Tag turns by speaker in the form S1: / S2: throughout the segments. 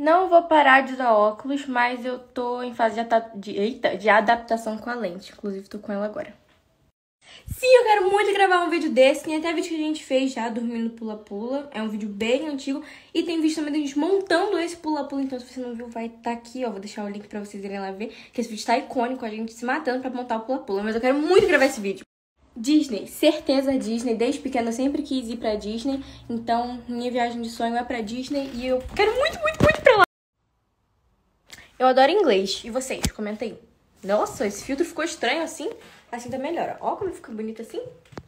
S1: Não vou parar de usar óculos, mas eu tô em fase de adaptação com a lente. Inclusive, tô com ela agora. Sim, eu quero muito gravar um vídeo desse. Tem até vídeo que a gente fez já, dormindo pula-pula. É um vídeo bem antigo. E tem vídeo também da gente montando esse pula-pula. Então, se você não viu, vai estar aqui, ó. Vou deixar o link pra vocês irem lá ver. Que esse vídeo tá icônico, a gente se matando pra montar o pula-pula. Mas eu quero muito gravar esse vídeo. Disney, certeza Disney. Desde pequena eu sempre quis ir pra Disney. Então, minha viagem de sonho é pra Disney. E eu quero muito pra lá. Eu adoro inglês. E vocês? Comenta aí. Nossa, esse filtro ficou estranho assim. Assim tá melhor, ó. Ó como fica bonito assim.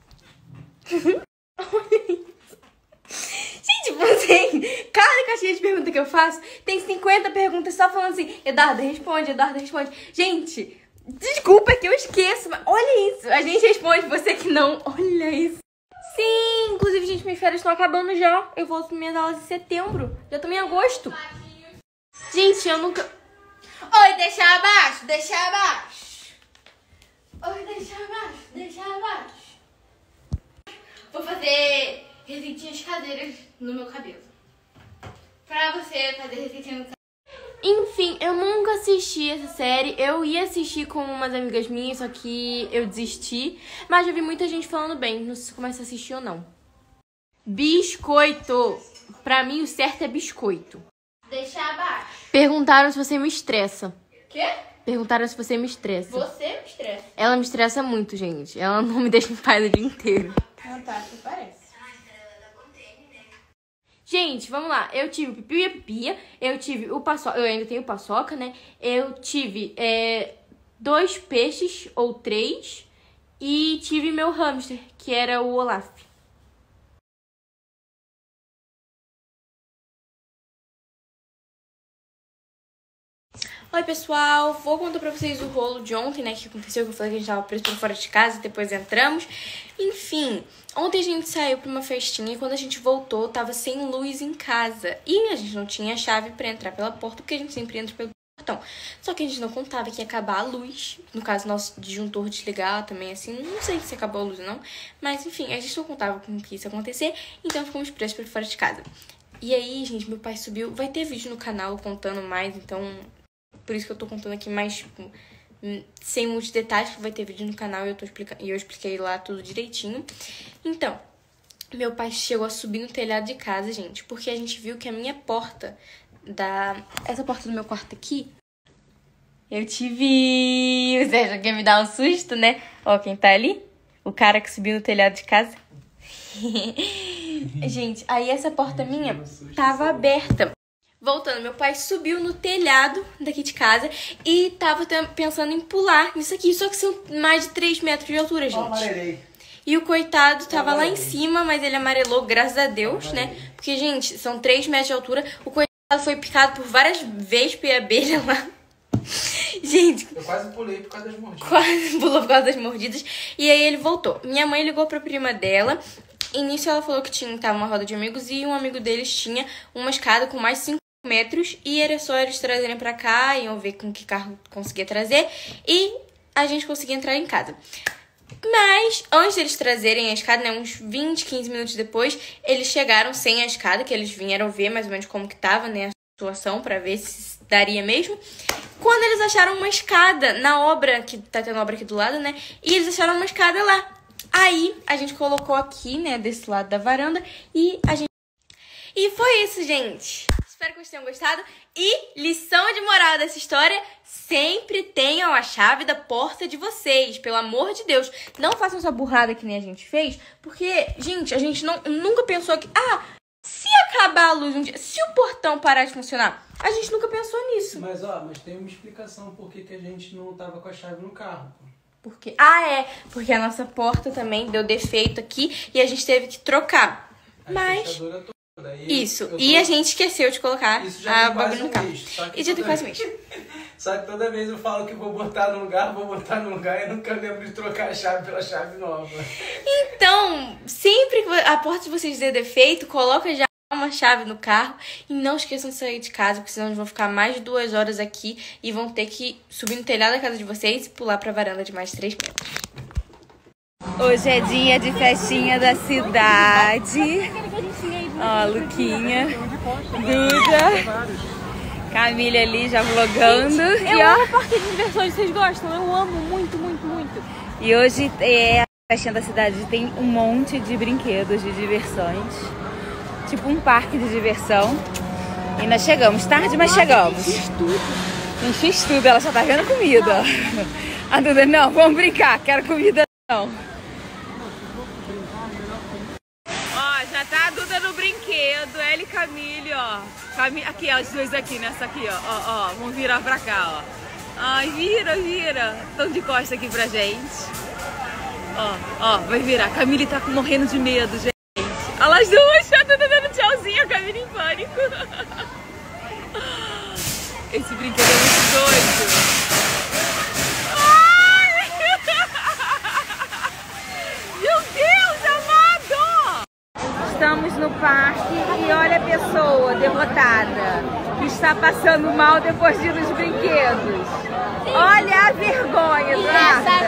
S1: Olha isso. Gente, você... Cada caixinha de pergunta que eu faço, tem 50 perguntas só falando assim, Eduarda, responde, Eduarda, responde. Gente, desculpa que eu esqueço, mas olha isso. A gente responde, você que não. Olha isso. Sim, inclusive, gente, minhas férias estão acabando já. Eu volto para minhas aulas em setembro. Já tô em agosto. Gente, eu nunca... Oi, deixa abaixo, deixa abaixo. Oi, deixa abaixo, deixa abaixo. Vou fazer receitinhas caseiras no meu cabelo. Pra você fazer receitinha no cabelo. Enfim, eu nunca assisti essa série. Eu ia assistir com umas amigas minhas, só que eu desisti. Mas já vi muita gente falando bem. Não sei se começa a assistir ou não. Biscoito. Pra mim, o certo é biscoito.
S2: Deixa abaixo.
S1: Perguntaram se você me estressa.
S2: Quê?
S1: Perguntaram se você me estressa.
S2: Você me estressa.
S1: Ela me estressa muito, gente. Ela não me deixa em paz o dia inteiro.
S2: Ah, tá, que parece.
S1: Gente, vamos lá. Eu tive o Pipiu e a Pipia. Eu tive o paçoca. Eu ainda tenho o paçoca, né? Eu tive 2 peixes ou 3. E tive meu hamster, que era o Olaf. Oi, pessoal, vou contar pra vocês o rolo de ontem, né, que aconteceu, que eu falei que a gente tava preso pra fora de casa e depois entramos. Enfim, ontem a gente saiu pra uma festinha e quando a gente voltou, tava sem luz em casa. E a gente não tinha chave pra entrar pela porta, porque a gente sempre entra pelo portão. Só que a gente não contava que ia acabar a luz, no caso, nosso disjuntor desligar também, assim, não sei se acabou a luz ou não. Mas, enfim, a gente não contava com que isso ia acontecer, então ficamos presos pra fora de casa. E aí, gente, meu pai subiu, vai ter vídeo no canal contando mais, então... Por isso que eu tô contando aqui mais, tipo, sem muitos detalhes, que vai ter vídeo no canal e eu expliquei lá tudo direitinho. Então, meu pai chegou a subir no telhado de casa, gente, porque a gente viu que a minha porta essa porta do meu quarto aqui, eu tive... Você já quer me dar um susto, né? Ó, quem tá ali? O cara que subiu no telhado de casa. Gente, aí essa porta minha tava aberta. Voltando, meu pai subiu no telhado daqui de casa e tava pensando em pular nisso aqui. Só que são mais de 3 metros de altura, gente.
S3: Amarelei.
S1: E o coitado tava lá em cima, mas ele amarelou, graças a Deus, né? Porque, gente, são 3 metros de altura. O coitado foi picado por várias vespas e abelha lá. Gente...
S3: Eu quase pulei por causa das mordidas.
S1: Quase pulou por causa das mordidas. E aí ele voltou. Minha mãe ligou pra prima dela. E nisso ela falou que tava uma roda de amigos e um amigo deles tinha uma escada com mais 5 metros e era só eles trazerem pra cá, iam ver com que carro conseguia trazer e a gente conseguia entrar em casa. Mas antes deles trazerem a escada, né, uns 20, 15 minutos depois, eles chegaram sem a escada, que eles vieram ver mais ou menos como que tava, né, a situação, pra ver se daria mesmo. Quando eles acharam uma escada na obra, que tá tendo obra aqui do lado, né, e eles acharam uma escada lá. Aí a gente colocou aqui, né, desse lado da varanda e foi isso, gente. Espero que vocês tenham gostado. E lição de moral dessa história: sempre tenham a chave da porta de vocês. Pelo amor de Deus. Não façam essa burrada que nem a gente fez. Porque, gente, a gente nunca pensou que... se acabar a luz um dia... Se o portão parar de funcionar... A gente nunca pensou nisso.
S3: Mas tem uma explicação por que a gente não tava com a chave no carro.
S1: Por quê? Porque a nossa porta também deu defeito aqui e a gente teve que trocar. Mas... Isso, e a gente esqueceu de colocar a bagulho no carro. E já tem quase um mês.
S3: Só que toda vez eu falo que vou botar no lugar e eu nunca lembro de trocar a chave pela chave nova.
S1: Então, sempre que a porta de vocês der defeito, coloca já uma chave no carro e não esqueçam de sair de casa, porque senão eles vão ficar mais de 2 horas aqui e vão ter que subir no telhado da casa de vocês e pular pra varanda de mais 3 metros.
S4: Hoje é dia de festinha da cidade. Ó, Luquinha, Duda. Camila ali já vlogando.
S1: Eu amo parque de diversões, vocês gostam? Eu amo muito, muito, muito.
S4: E hoje é a festinha da cidade, tem um monte de brinquedos, de diversões. Tipo um parque de diversão. E nós chegamos tarde, mas chegamos. A gente fez tudo, ela só tá vendo comida. A Duda, não, vamos brincar, quero comida não. Ó, já tá a Duda no brinquedo, ela e Camille, ó. Aqui, ó, os dois aqui, nessa aqui, ó. Vamos virar pra cá, ó. Ai, vira. Estão de costa aqui pra gente. Ó, vai virar. A Camille tá morrendo de medo, gente. Olha as duas, a Duda dando tchauzinho, a Camille em pânico. Esse brinquedo é muito doido. Ai! Meu Deus, amado! Estamos no parque e olha a pessoa derrotada que está passando mal depois de ir nos brinquedos. Olha a vergonha, Eduarda.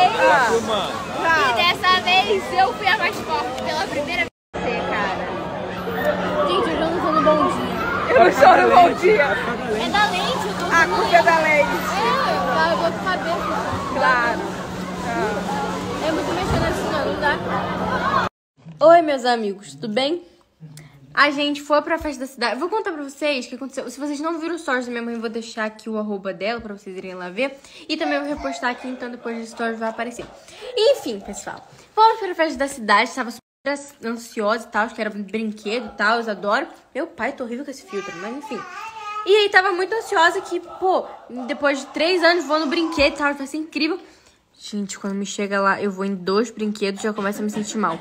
S2: E dessa vez eu fui a mais forte pela primeira vez.
S4: Você, cara.
S2: Gente, eu já não tô no bom dia.
S4: Eu não sou no bom dia.
S2: É da lente, eu tô
S4: A culpa é da lente.
S2: eu vou ficar bem.
S4: Claro.
S2: É muito mexendo assim, não dá.
S1: Oi, meus amigos, tudo bem? A gente foi pra festa da cidade. Eu vou contar pra vocês o que aconteceu. Se vocês não viram o stories da minha mãe, eu vou deixar aqui o arroba dela pra vocês irem lá ver. E também vou repostar aqui, então depois do stories vai aparecer. Enfim, pessoal. Fomos pra festa da cidade, tava super ansiosa e tal, que era brinquedo e tal, eu adoro. Meu pai, tô horrível com esse filtro, mas enfim. E aí tava muito ansiosa que, pô, depois de 3 anos vou no brinquedo e tal, vai ser incrível. Gente, quando me chega lá, eu vou em 2 brinquedos, já começo a me sentir mal.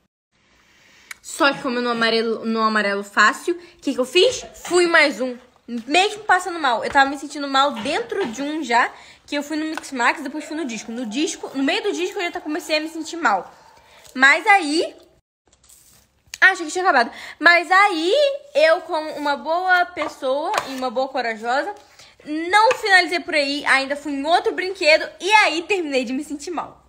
S1: Só que como no amarelo fácil, o que eu fiz? Fui mais um. Mesmo passando mal. Eu tava me sentindo mal dentro de um já, que eu fui no Mix Max, depois fui no disco. No meio do disco eu já comecei a me sentir mal. Mas aí... achei que tinha acabado. Mas aí, eu como uma boa pessoa e uma boa corajosa, não finalizei por aí, ainda fui em outro brinquedo e aí terminei de me sentir mal.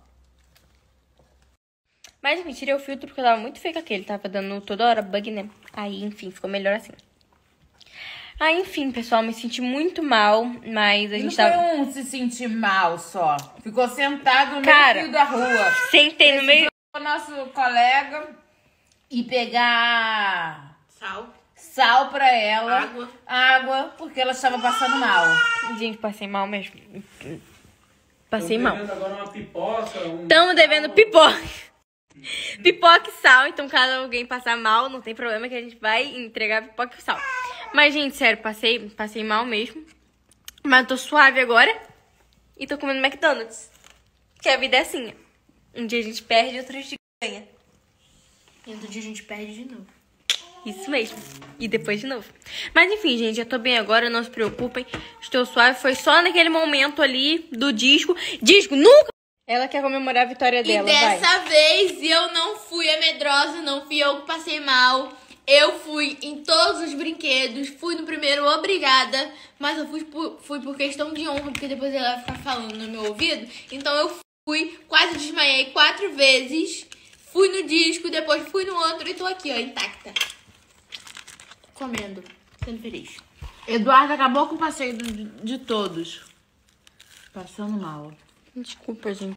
S1: Mas enfim, tirei o filtro porque eu tava muito feio com aquele. Tava dando toda hora bug, né? Aí, enfim, ficou melhor assim. Aí, enfim, pessoal, me senti muito mal, mas a gente tava...
S5: Não foi se sentir mal só. Ficou sentado no meio da rua.
S1: Sentei no meio...
S5: O nosso colega e pegar... Sal pra ela. Água, porque ela estava passando mal.
S1: Gente, passei mal mesmo. Passei mal.
S3: Agora uma pipoca,
S1: Estamos devendo pipoca. Pipoca e sal, então caso alguém passar mal, não tem problema que a gente vai entregar pipoca e sal. Mas, gente, sério, passei mal mesmo. Mas tô suave agora. E tô comendo McDonald's. Que a vida é assim. Um dia a gente perde, outro dia ganha.
S2: E outro dia a gente perde de novo.
S1: Isso mesmo. E depois de novo. Mas enfim, gente, já tô bem agora, não se preocupem. Estou suave. Foi só naquele momento ali do disco. Disco nunca... Ela quer comemorar a vitória dela,
S2: E dessa vez eu não fui a medrosa, não fui eu que passei mal. Eu fui em todos os brinquedos, fui no primeiro, obrigada. Mas eu fui por questão de honra, porque depois ela vai ficar falando no meu ouvido. Então eu fui, quase desmaiei 4 vezes. Fui no disco, depois fui no outro e tô aqui, ó, intacta. Comendo, sendo feliz.
S5: Eduardo acabou com o passeio de todos. Passando mal.
S1: Desculpa, gente.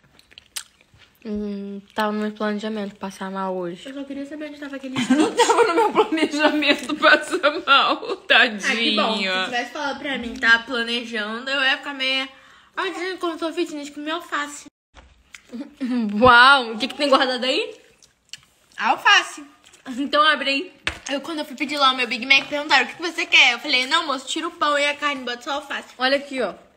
S1: Tava no meu planejamento passar mal hoje.
S2: Eu só queria saber onde tava aquele
S5: Não tava no meu planejamento passar mal, tadinho.
S2: Ah, que bom. Se tivesse falado pra mim, tá planejando, eu ia ficar meio... Ai, gente, como eu tô fitness, comi alface.
S1: Uau! O que tem guardado aí?
S2: Alface.
S1: Então abre aí.
S2: Quando eu fui pedir lá o meu Big Mac, perguntaram o que você quer. Eu falei, não, moço, tira o pão e a carne, bota só alface.
S1: Olha aqui, ó.